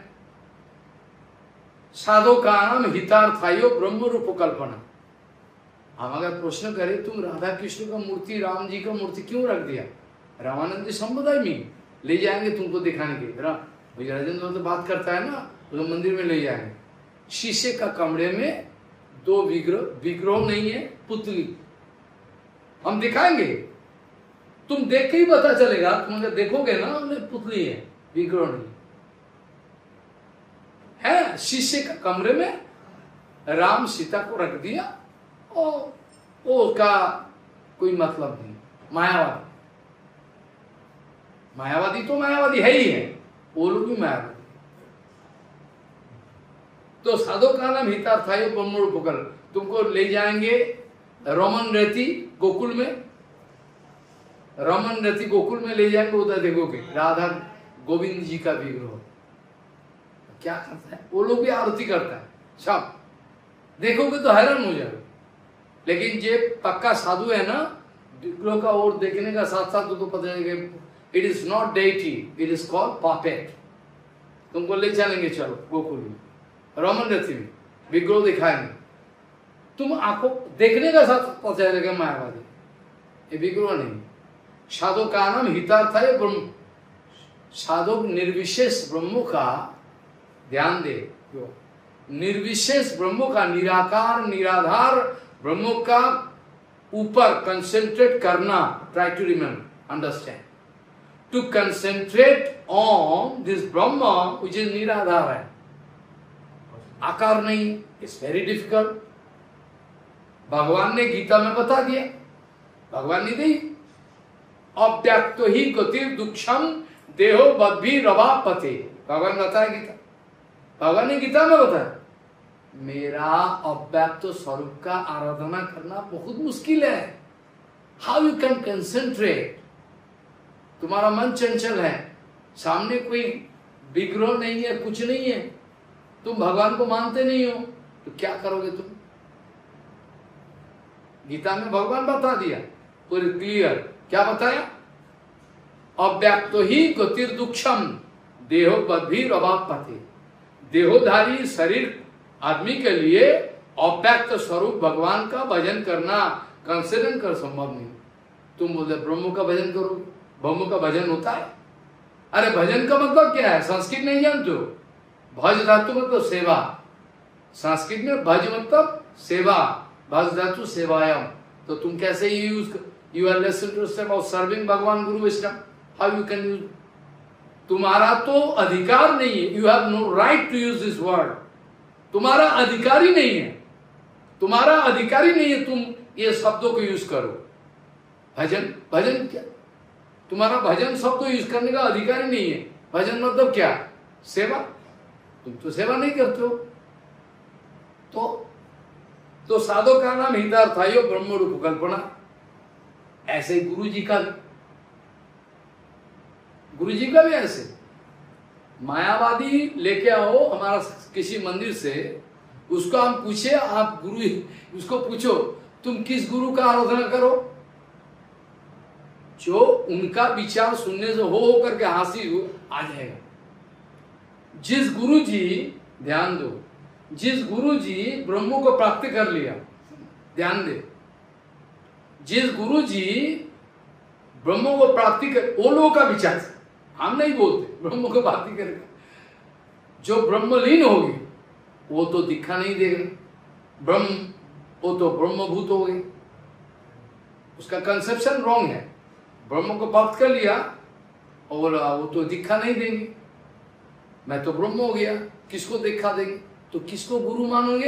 साधो का नाम हितार्थायो ब्रह्म रूप कल्पना। हम अगर प्रश्न करें तुम राधा कृष्ण का मूर्ति, राम जी का मूर्ति क्यों रख दिया? रामानंद जी संप्रदाय में ले जाएंगे तुमको दिखाने के, राजेंद्र तो बात करता है ना, तो मंदिर में ले जाएंगे, शीशे का कमरे में दो विग्रह नहीं है, पुतली हम दिखाएंगे, तुम देख के ही पता चलेगा, तुम अगर देखोगे ना पुतली है, विग्रह नहीं। है शीशे का कमरे में राम सीता को रख दिया और वो का कोई मतलब नहीं। मायावादी, मायावादी तो मायावादी है ही है, वो लोग भी मायावादी। तो साधो का नाम हितार्थाय ब्रह्मोपकल, तुमको ले जाएंगे रोमन रहती गोकुल में, रोमन रहती गोकुल में ले जाएंगे। उधर देखोगे राधा गोविंद जी का विग्रह क्या करता है, वो लोग भी आरती करता है सब, देखोगे तो हैरान हो जाओगे। लेकिन जे पक्का साधु है ना, विग्रह का और देखने का साथ साथ तो पता चलेगा it is not deity, it is called puppet. तुमको ले चलेंगे चलो गोकुल में, रोमन रथी में विग्रह दिखाएंगे, तुम आंखों देखने का साथ पता चलेगा मायावादी, ये विग्रह नहीं। साधु का नाम हितार्थ है ब्रह्म, साधु निर्विशेष ब्रह्म का ध्यान दे, निर्विशेष ब्रह्म का, निराकार निराधार ब्रह्म का ऊपर कंसेंट्रेट करना। Try to remember, understand, to concentrate on this Brahma which is निराधार है, आकार नहीं, इट्स वेरी डिफिकल्ट। भगवान ने गीता में बता दिया, भगवान ने दी अव्यक्त ही गतिर दुक्षम देहो बद्भी रवा पते, भगवान बताया गीता, भगवान ने गीता में बताया मेरा अव्यक्त स्वरूप का आराधना करना बहुत मुश्किल है। हाउ यू कैन कंसेंट्रेट, तुम्हारा मन चंचल है, सामने कोई विग्रह नहीं है, कुछ नहीं है, तुम भगवान को मानते नहीं हो, तो क्या करोगे तुम? गीता में भगवान बता दिया पूरी क्लियर, क्या बताया? अव्यक्त ही गतिर दुक्षम देहो बद्भी रवापति, देहोधारी शरीर आदमी के लिए अव्यक्त स्वरूप भगवान का भजन करना कंसिडर कर संभव नहीं। तुम बोलते ब्रह्म का भजन करो, ब्रह्म का भजन होता है? अरे भजन का मतलब क्या है? संस्कृत नहीं जानते हो? भज धातु मतलब सेवा, संस्कृत में भज मतलब सेवा, भज धातु सेवायम। तो तुम कैसे use, you are lesson to step of serving भगवान गुरु वैष्णव, हाउ यू कैन यूज? तुम्हारा तो अधिकार नहीं है, you have no right to use this word, तुम्हारा अधिकार ही नहीं है, तुम्हारा अधिकार ही नहीं है तुम ये शब्दों को यूज करो। भजन, भजन क्या? तुम्हारा भजन शब्द यूज करने का अधिकार ही नहीं है। भजन मतलब क्या? सेवा, तुम तो सेवा नहीं करते हो। तो साधो का नाम हितार्थायो ब्रह्म रूप कल्पना। ऐसे गुरु जी का भी ऐसे मायावादी लेके आओ हमारा किसी मंदिर से, उसको हम पूछे, आप गुरु, उसको पूछो तुम किस गुरु का आराधना करो, जो उनका विचार सुनने से हो करके हंसी आ जाएगा। जिस गुरु जी, ध्यान दो, जिस गुरु जी ब्रह्म को प्राप्त कर लिया, ध्यान दे, जिस गुरु जी ब्रह्म को प्राप्ति कर, वो लोगों का विचार, हम नहीं बोलते ब्रह्म को प्राप्ति करेगा, जो ब्रह्मलीन होगी वो तो दिखा नहीं देगा, ब्रह्म वो तो ब्रह्मभूत हो गई, उसका कंसेप्शन रॉन्ग है। ब्रह्म को प्राप्त कर लिया और वो तो दिखा नहीं देंगे, मैं तो ब्रह्म हो गया, किसको दिखा देंगे? तो किसको गुरु मानोगे?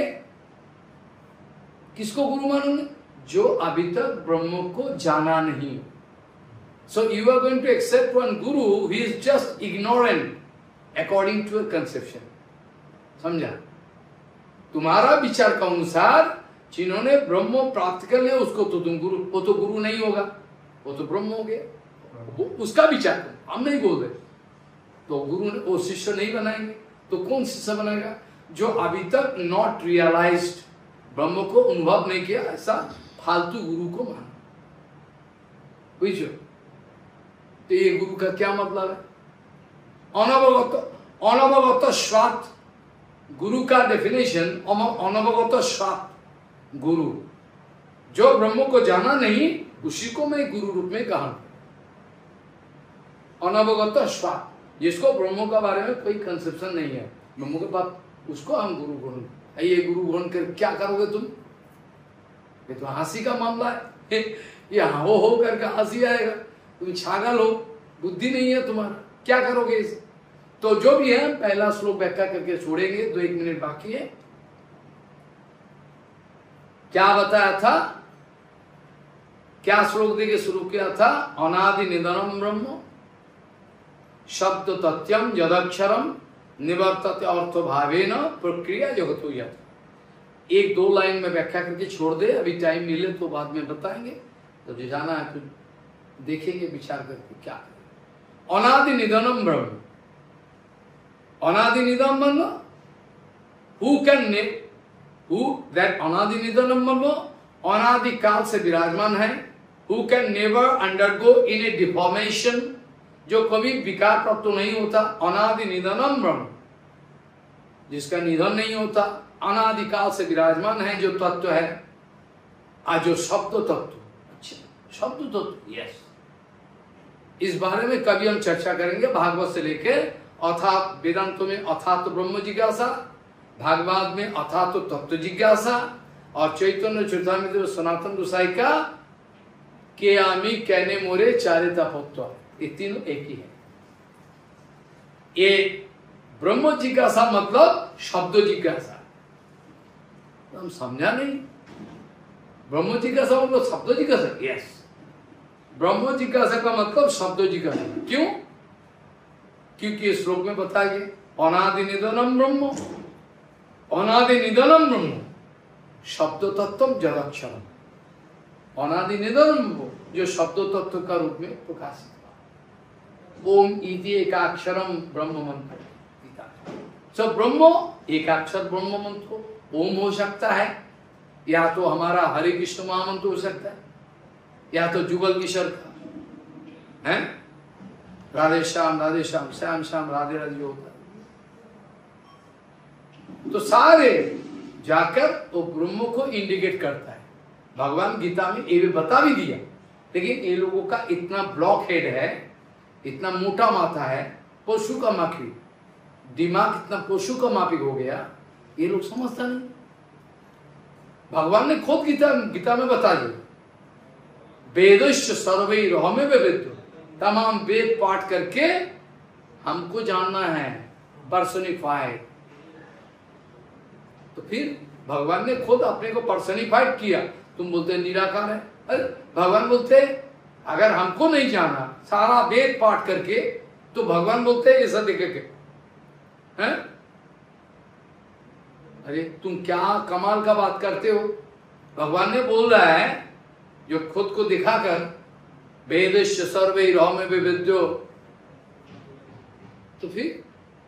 किसको गुरु मानोगे? जो अभी तक ब्रह्म को जाना नहीं। So you are going to accept one guru who is just ignorant according to your conception. समझा? तुम्हारा विचार का अनुसार जिन्होंने ब्रह्म प्राप्त कर लिया उसको तो तुम गुरु, वो तो गुरु नहीं होगा, वो तो ब्रह्म हो गया, उसका विचार हम नहीं बोल रहे। तो गुरु ने वो शिष्य नहीं बनाएंगे, तो कौन शिष्य बनाएगा? जो अभी तक नॉट रियलाइज्ड, ब्रह्म को अनुभव नहीं किया, ऐसा फालतू गुरु को माना। बुझो? तो ये गुरु का क्या मतलब है? अनवगत स्वात, गुरु का डेफिनेशन अनवगत स्वात, गुरु जो ब्रह्म को जाना नहीं उसी को मैं गुरु रूप में कहा। अनवगत स्वात, जिसको ब्रह्म का बारे में कोई कंसेप्शन नहीं है, ब्रह्म के बाद उसको हम गुरु ग्रहण, ये गुरु ग्रहण कर क्या करोगे तुम? ये तो हंसी का मामला है, ये हो करके हंसी आएगा, तुम छागल हो, बुद्धि नहीं है तुम्हारा, क्या करोगे इसे? तो जो भी है पहला श्लोक व्याख्या करके छोड़ेंगे, 2-1 मिनट बाकी है। क्या बताया था, क्या श्लोक देके शुरू किया था? अनादि निधनम ब्रह्म शब्द तथ्यम यदक्षरम निवर्तते अर्थ भावेन प्रक्रिया जगतो यत्। 1-2 लाइन में व्याख्या करके छोड़ दे, अभी टाइम मिले तो बाद में बताएंगे, तो जो जाना है तो देखेंगे विचार करके क्या करें। अनादि निधनम ब्रह्म, अनादि निधनम ब्रह्म, हु कैन ने हु दैट अनादि निधनम ब्रह्म, अनादि काल से विराजमान है, who can never undergo in a deformation, जो कभी विकार प्राप्त नहीं होता, अनादि निधनम ब्रह्म, जिसका निधन नहीं होता, अनादिकाल से विराजमान है जो तत्व है, आज जो शब्द तत्व, अच्छा शब्द तत्व, यस, इस बारे में कभी हम चर्चा करेंगे भागवत से लेके अर्थात वेदांतों में अर्थात ब्रह्म जिज्ञासा, भागवत में अर्थात तत्व जिज्ञासा, और चैतन्य चैतन्य सनातन गोसाई का के आमी कहने मोरे चारिता तत्व, ये तीनों एक ही है। ये ब्रह्म जिज्ञासा मतलब शब्द जिज्ञासा, हम समझा नहीं। ब्रह्म जिज्ञासा मतलब शब्द जिज्ञासा, यस, ब्रह्म जिज्ञासा का मतलब शब्द जिज्ञासा। क्यों? क्योंकि इस श्लोक में बताया गया अनादि निधनम ब्रह्म, अनादि निधनम ब्रह्म शब्द तत्व जदक्षरम, अनादि निधनम जो शब्द तत्व का रूप में प्रकाशित हुआ। ओम इति एकाक्षरम ब्रह्म मंत्र, सब ब्रह्म एकाक्षर ब्रह्म मंत्र ओम हो सकता है, या तो हमारा हरे कृष्ण महामंत्र हो सकता है, या तो जुगल किशोर का है राधे श्याम श्याम श्याम राधे राधे जो होता है, तो सारे जाकर वो ब्रह्म को इंडिकेट करता है। भगवान गीता में ये भी बता भी दिया, लेकिन ये लोगों का इतना ब्लॉक हेड है, इतना मोटा माथा है, पशु का माफी दिमाग इतना पशु का माफिक हो गया, ये लोग समझता नहीं। भगवान ने खुद गीता में बता दिया, वेदश्च सर्वैर हमें वेद, तमाम वेद पाठ करके हमको जानना है पर्सनिफाइड। तो फिर भगवान ने खुद अपने को पर्सनिफाइड किया, तुम बोलते निराकार है। अरे भगवान बोलते अगर हमको नहीं जाना सारा वेद पाठ करके, तो भगवान बोलते ऐसा देखे के हैं? अरे तुम क्या कमाल का बात करते हो। भगवान ने बोल रहा है जो खुद को दिखाकर वेदश्च सर्वैर हमें विद्यो, तो फिर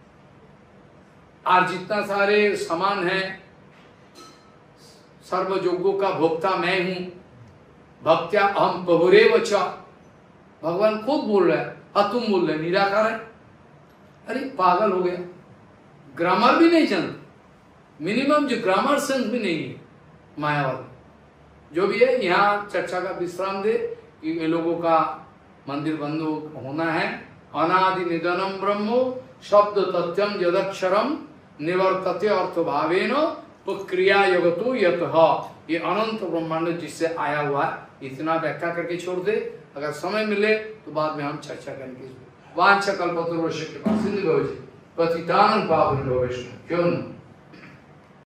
आज जितना सारे समान है, सर्वयोगों का भोक्ता मैं हूं, भक्त्या अहम प्रभुरेव च, भगवान खुद बोल रहा है, और तुम बोल रहे निराकार है। अरे पागल हो गया, ग्रामर भी नहीं जानते, मिनिमम जो ग्रामर सेंस भी नहीं है मायावाद। जो भी है यहाँ चर्चा का विश्राम दे कि ये लोगों का मंदिर बंद होना है। अनादि निधनम ब्रह्मो शब्द तथ्यम यदक्षरम निवर्तते अर्थ भावेन क्रिया योगतो यतः, ये अनंत ब्रह्मांड जिससे आया हुआ है, इतना व्याख्या करके छोड़ दे। अगर समय मिले तो बाद में हम चर्चा करेंगे। वांछा कल्पतरुश्च कृपा सिंधु भवति पतितानं पावनेभ्यो वैष्णवेभ्यो नमः।